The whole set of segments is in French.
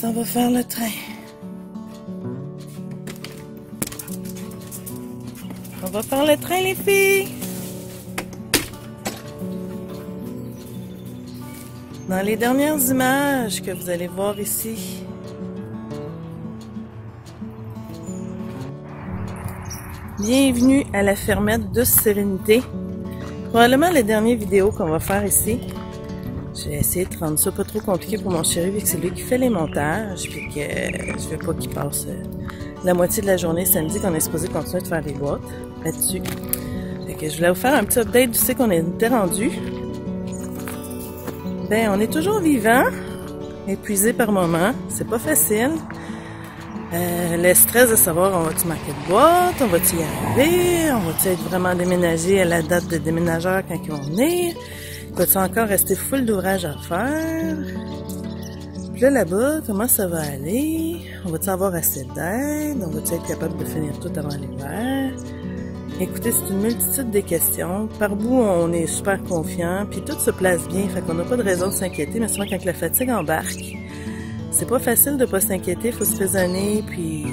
s'en va faire le train. On va faire le train, les filles. Dans les dernières images que vous allez voir ici, bienvenue à la fermette de Sérénité. Probablement la dernière vidéo qu'on va faire ici. J'ai essayé de rendre ça pas trop compliqué pour mon chéri, vu que c'est lui qui fait les montages, puis que je veux pas qu'il passe la moitié de la journée samedi qu'on est supposé continuer de faire des boîtes là-dessus. Fait que je voulais vous faire un petit update du sais qu'on était rendu. Ben, on est toujours vivant, épuisé par moment, c'est pas facile. Le stress de savoir on va-tu manquer de boîte, on va-tu y arriver, on va-tu être vraiment déménagé à la date de déménageur quand ils vont venir, va-tu encore rester full d'ouvrages à faire. Puis là-bas, comment ça va aller, on va-tu avoir assez d'aide, on va-tu être capable de finir tout avant l'hiver. Écoutez, c'est une multitude de questions. Par bout, on est super confiant, puis tout se place bien, fait qu'on n'a pas de raison de s'inquiéter, mais souvent quand la fatigue embarque, c'est pas facile de pas s'inquiéter, faut se raisonner, puis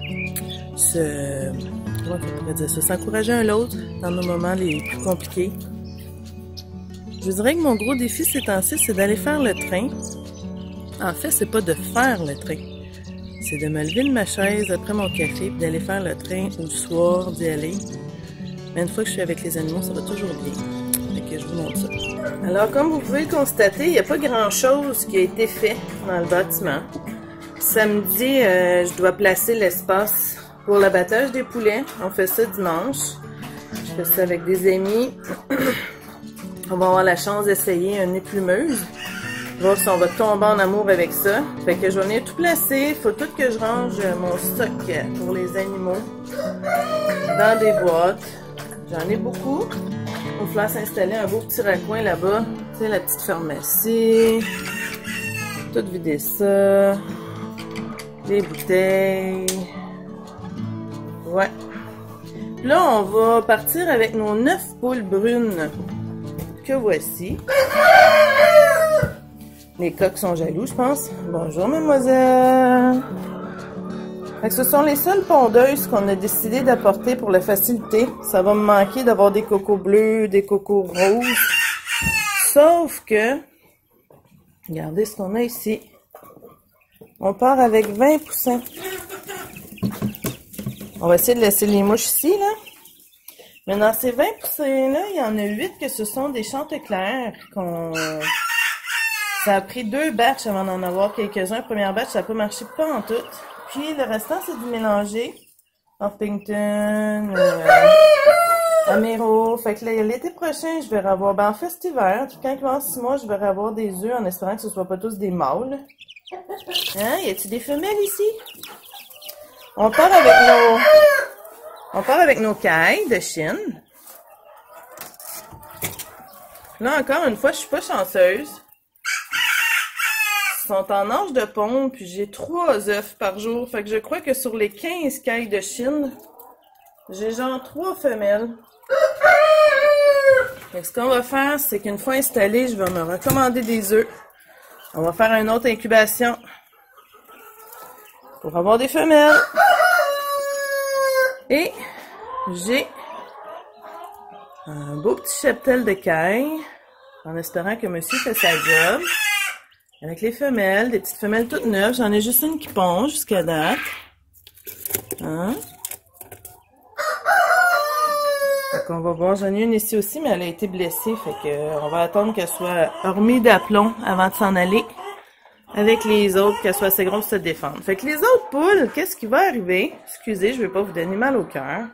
s'encourager un l'autre dans nos moments les plus compliqués. Je vous dirais que mon gros défi ces temps-ci, c'est d'aller faire le train. En fait, c'est pas de faire le train. C'est de me lever de ma chaise après mon café, puis d'aller faire le train ou le soir, d'y aller. Mais une fois que je suis avec les animaux, ça va toujours bien. Fait que je vous montre ça. Alors, comme vous pouvez le constater, il n'y a pas grand-chose qui a été fait dans le bâtiment. Samedi, je dois placer l'espace pour l'abattage des poulets. On fait ça dimanche. Je fais ça avec des amis. On va avoir la chance d'essayer une éplumeuse. Voir si on va tomber en amour avec ça. Fait que je vais venir tout placer. Il faut tout que je range mon stock pour les animaux dans des boîtes. J'en ai beaucoup. Il va falloir s'installer un beau petit raccoin là-bas. Tu sais, la petite pharmacie. Tout vider ça. Les bouteilles. Ouais. Là, on va partir avec nos 9 poules brunes que voici. Les coqs sont jaloux, je pense. Bonjour, mademoiselle. Fait que ce sont les seules pondeuses qu'on a décidé d'apporter pour la facilité. Ça va me manquer d'avoir des cocos bleus, des cocos roses. Sauf que, regardez ce qu'on a ici. On part avec 20 poussins. On va essayer de laisser les mouches ici, là. Mais dans ces 20 poussins-là, il y en a 8 que ce sont des chanteclairs Ça a pris 2 batchs avant d'en avoir quelques-uns. Première batch, ça n'a pas marché pas en tout. Puis le restant, c'est du mélanger. Orpington, Amero. Fait que l'été prochain, je vais avoir... Ben, en fait, cet hiver, quand il va avoir 6 mois, je vais avoir des œufs en espérant que ce ne soit pas tous des mâles. Hein? Y a-t-il des femelles ici? On part avec nos cailles de Chine. Là, encore une fois, je suis pas chanceuse. Ils sont en âge de pondre, puis j'ai 3 œufs par jour. Fait que je crois que sur les 15 cailles de Chine, j'ai genre 3 femelles. Fait que ce qu'on va faire, c'est qu'une fois installé, je vais me recommander des œufs. On va faire une autre incubation pour avoir des femelles. Et j'ai un beau petit cheptel de cailles, en espérant que monsieur fait sa job. Avec les femelles, des petites femelles toutes neuves. J'en ai juste une qui pond jusqu'à date. Hein? Fait qu'on va voir. J'en ai une ici aussi, mais elle a été blessée. Fait que on va attendre qu'elle soit remise d'aplomb avant de s'en aller. Avec les autres, qu'elle soit assez grosse pour se défendre. Fait que les autres poules, qu'est-ce qui va arriver? Excusez, je vais pas vous donner mal au cœur.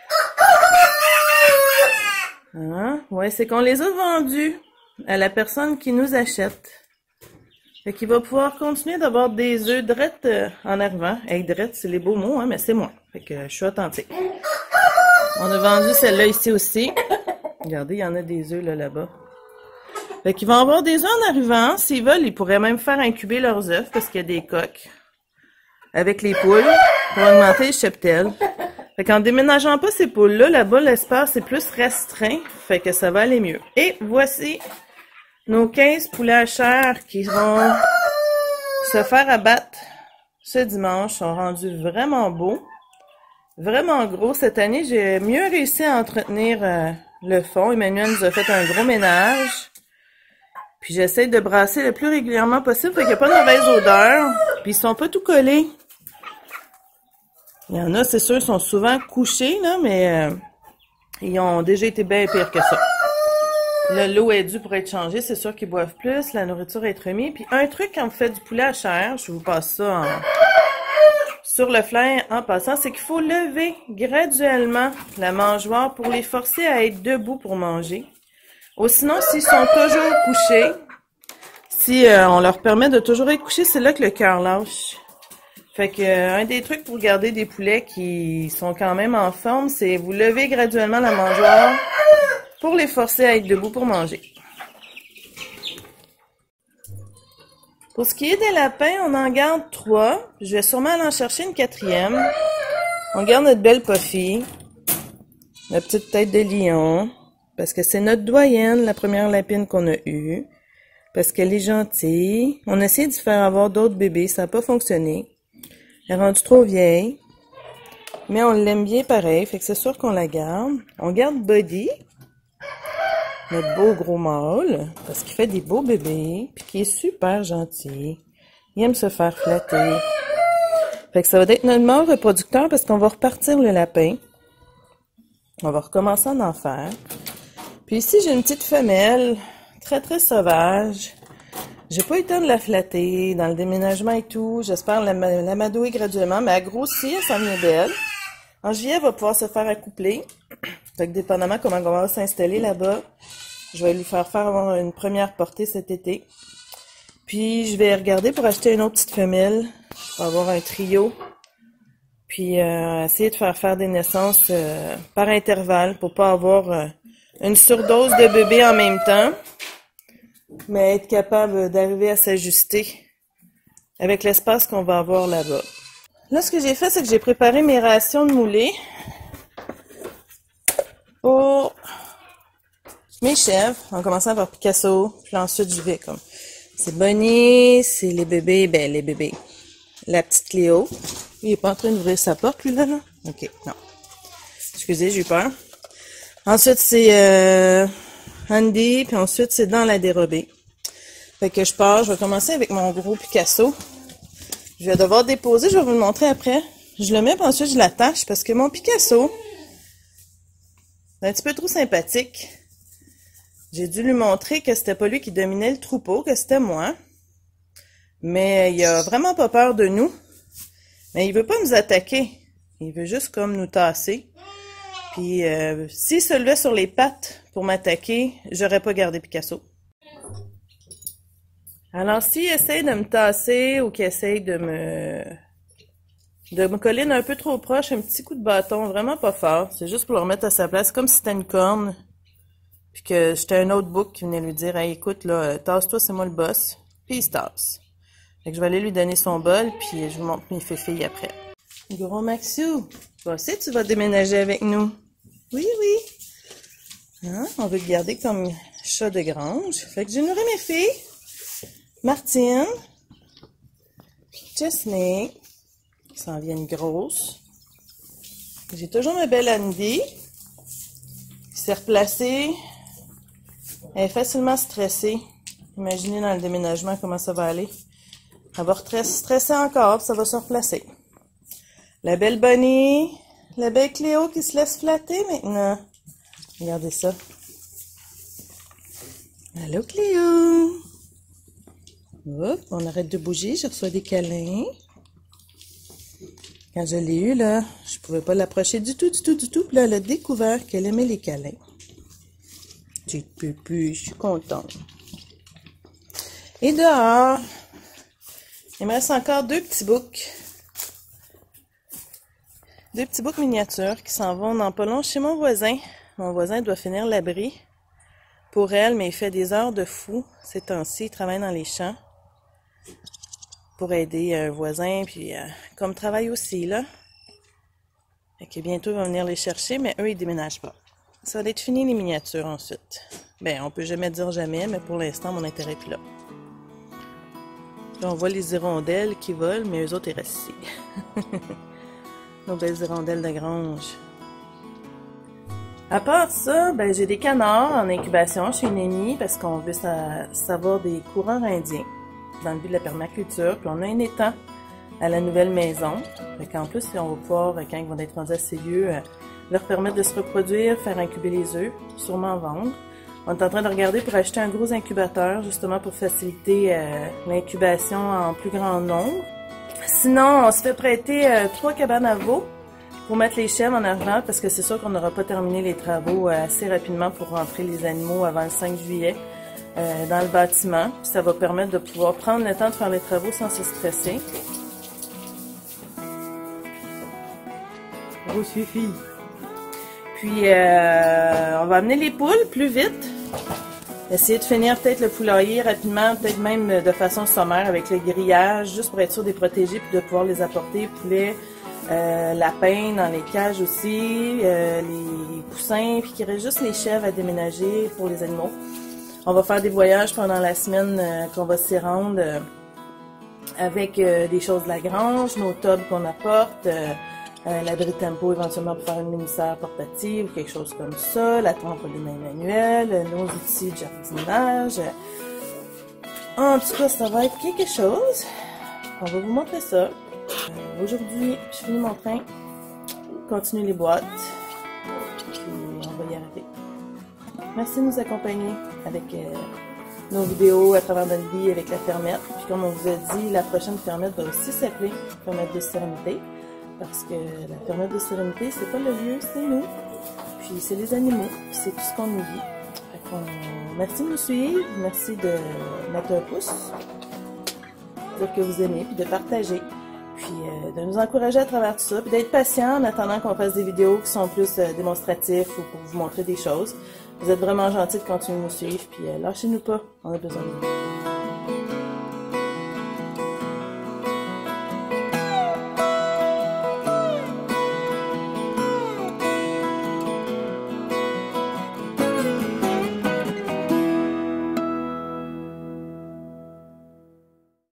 Hein? Ouais, c'est qu'on les a vendus à la personne qui nous achète. Fait qu'il va pouvoir continuer d'avoir des œufs drettes en arrivant. Hey, drettes, c'est les beaux mots, hein, mais c'est moi. Fait que je suis authentique. On a vendu celle-là ici aussi. Regardez, il y en a des œufs là-bas. Fait qu'ils vont avoir des œufs en arrivant. S'ils veulent, ils pourraient même faire incuber leurs œufs parce qu'il y a des coques avec les poules pour augmenter le cheptel. Fait qu'en déménageant pas ces poules-là, là-bas, l'espace est plus restreint. Fait que ça va aller mieux. Et voici nos 15 poulets à chair qui vont se faire abattre ce dimanche sont rendus vraiment beaux, vraiment gros. Cette année, j'ai mieux réussi à entretenir le fond. Emmanuel nous a fait un gros ménage. Puis j'essaie de brasser le plus régulièrement possible, fait qu'il n'y a pas de mauvaise odeur. Puis ils sont pas tout collés. Il y en a, c'est sûr, ils sont souvent couchés, là, mais ils ont déjà été bien pires que ça. Là, l'eau est due pour être changée, c'est sûr qu'ils boivent plus, la nourriture est remise. Puis un truc quand on fait du poulet à chair, je vous passe ça sur le flair en passant, c'est qu'il faut lever graduellement la mangeoire pour les forcer à être debout pour manger. Ou sinon, s'ils sont toujours couchés, si on leur permet de toujours être couchés, c'est là que le cœur lâche. Fait que un des trucs pour garder des poulets qui sont quand même en forme, c'est vous levez graduellement la mangeoire pour les forcer à être debout pour manger. Pour ce qui est des lapins, on en garde 3. Je vais sûrement aller en chercher une 4e. On garde notre belle Puffy, la petite tête de lion. Parce que c'est notre doyenne, la première lapine qu'on a eue. Parce qu'elle est gentille. On a essayé de faire avoir d'autres bébés, ça n'a pas fonctionné. Elle est rendue trop vieille. Mais on l'aime bien pareil, fait que c'est sûr qu'on la garde. On garde Buddy, notre beau gros mâle, parce qu'il fait des beaux bébés, puis qu'il est super gentil. Il aime se faire flatter. Fait que ça va être notre mâle reproducteur parce qu'on va repartir le lapin. On va recommencer à en faire. Puis ici, j'ai une petite femelle, très très sauvage. J'ai pas eu le temps de la flatter dans le déménagement et tout. J'espère l'amadouer graduellement, mais elle grossit, elle s'en vient belle. En juillet, elle va pouvoir se faire accoupler. Fait que dépendamment comment on va s'installer là-bas, je vais lui faire avoir une première portée cet été. Puis je vais regarder pour acheter une autre petite femelle, pour avoir un trio. Puis essayer de faire des naissances par intervalle pour pas avoir une surdose de bébés en même temps, mais être capable d'arriver à s'ajuster avec l'espace qu'on va avoir là-bas. Là, ce que j'ai fait, c'est que j'ai préparé mes rations de moulées pour mes chèvres, en commençant par Picasso, puis ensuite je vais comme... C'est Bonnie, c'est les bébés, ben les bébés. La petite Cléo. Il est pas en train d'ouvrir sa porte, lui, là? Ok, non. Excusez, j'ai eu peur. Ensuite, c'est Andy, puis ensuite, c'est dans la dérobée. Fait que je pars, je vais commencer avec mon gros Picasso. Je vais devoir déposer, je vais vous le montrer après. Je le mets, puis ensuite, je l'attache, parce que mon Picasso, c'est un petit peu trop sympathique. J'ai dû lui montrer que c'était pas lui qui dominait le troupeau, que c'était moi. Mais il a vraiment pas peur de nous. Mais il veut pas nous attaquer. Il veut juste comme nous tasser. Puis s'il se levait sur les pattes pour m'attaquer, j'aurais pas gardé Picasso. Alors s'il essaie de me tasser ou qu'il essaie de me coller un peu trop proche, un petit coup de bâton, vraiment pas fort. C'est juste pour le remettre à sa place, comme si c'était une corne. Puis que j'étais un autre bouc qui venait lui dire, hey, écoute, là, tasse-toi, c'est moi le boss. Puis il se tasse. Fait que je vais aller lui donner son bol, puis je vous montre mes filles après. Gros Maxou, tu tu vas déménager avec nous. Oui, oui. Hein? On veut te garder comme chat de grange. Fait que j'ai nourri mes filles. Martine. Chesney. Qui s'en viennent grosses. J'ai toujours ma belle Andy. Qui s'est replacée. Elle est facilement stressée. Imaginez dans le déménagement comment ça va aller. Elle va stresser encore, puis ça va se replacer. La belle Bonnie, la belle Cléo qui se laisse flatter maintenant. Regardez ça. Allô Cléo. Hop, on arrête de bouger, je reçois des câlins. Quand je l'ai eue, là, je pouvais pas l'approcher du tout. Puis là, elle a découvert qu'elle aimait les câlins. Petite pupu, je suis contente. Et dehors, il me reste encore deux petits boucs. Deux petits boucs miniatures qui s'en vont dans pas long chez mon voisin. Mon voisin doit finir l'abri pour elle, mais il fait des heures de fou ces temps-ci. Il travaille dans les champs pour aider un voisin, puis comme travail aussi, là. Fait que bientôt, il va venir les chercher, mais eux, ils déménagent pas. Ça va être fini les miniatures ensuite. Ben, on peut jamais dire jamais, mais pour l'instant, mon intérêt est plus là. Là, on voit les hirondelles qui volent, mais eux autres, ils restent ici. Nos belles hirondelles de grange. À part ça, ben, j'ai des canards en incubation chez une amie parce qu'on veut savoir des coureurs indiens dans le but de la permaculture. Puis on a un étang à la nouvelle maison. Fait qu'en plus, on va pouvoir, quand ils vont être rendus assez vieux, leur permettre de se reproduire, faire incuber les œufs, sûrement vendre. On est en train de regarder pour acheter un gros incubateur, justement pour faciliter l'incubation en plus grand nombre. Sinon, on se fait prêter 3 cabanes à veaux pour mettre les chèvres en arrière, parce que c'est sûr qu'on n'aura pas terminé les travaux assez rapidement pour rentrer les animaux avant le 5 juillet dans le bâtiment. Puis ça va permettre de pouvoir prendre le temps de faire les travaux sans se stresser. Oh, suffit. Puis, on va amener les poules plus vite. Essayer de finir peut-être le poulailler rapidement, peut-être même de façon sommaire avec le grillage, juste pour être sûr de les protéger puis de pouvoir les apporter, poulets, lapins dans les cages aussi, les poussins, puis qu'il reste juste les chèvres à déménager pour les animaux. On va faire des voyages pendant la semaine qu'on va s'y rendre avec des choses de la grange, nos tubs qu'on apporte, l'abri tempo éventuellement pour faire une mini-serre portative ou quelque chose comme ça, la trampoline manuelle, nos outils de jardinage. En tout cas, ça va être quelque chose. On va vous montrer ça. Aujourd'hui, je finis mon train, continue les boîtes, puis on va y arriver. Merci de nous accompagner avec nos vidéos à travers notre vie avec la fermette. Puis comme on vous a dit, la prochaine fermette va aussi s'appeler Fermette de sérénité. Parce que la fermette de sérénité, c'est pas le lieu, c'est nous. Puis c'est les animaux, puis c'est tout ce qu'on nous dit. Fait qu'on... Merci de nous suivre, merci de mettre un pouce, dire que vous aimez, puis de partager. Puis de nous encourager à travers tout ça, puis d'être patient en attendant qu'on fasse des vidéos qui sont plus démonstratifs ou pour vous montrer des choses. Vous êtes vraiment gentils de continuer de nous suivre, puis lâchez-nous pas, on a besoin de vous.